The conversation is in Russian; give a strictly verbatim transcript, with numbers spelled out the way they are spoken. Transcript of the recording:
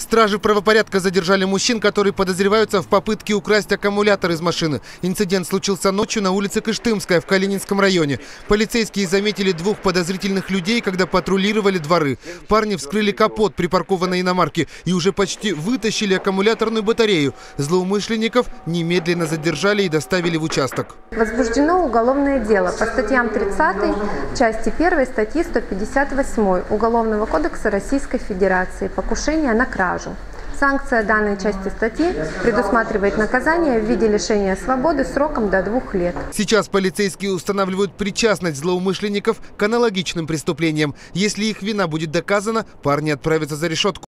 Стражи правопорядка задержали мужчин, которые подозреваются в попытке украсть аккумулятор из машины. Инцидент случился ночью на улице Кыштымская в Калининском районе. Полицейские заметили двух подозрительных людей, когда патрулировали дворы. Парни вскрыли капот припаркованной иномарки и уже почти вытащили аккумуляторную батарею. Злоумышленников немедленно задержали и доставили в участок. Возбуждено уголовное дело по статьям тридцатой, части первой статьи сто пятьдесят восьмой Уголовного кодекса Российской Федерации «Покушение на кражу». Санкция данной части статьи предусматривает наказание в виде лишения свободы сроком до двух лет. Сейчас полицейские устанавливают причастность злоумышленников к аналогичным преступлениям. Если их вина будет доказана, парни отправятся за решетку.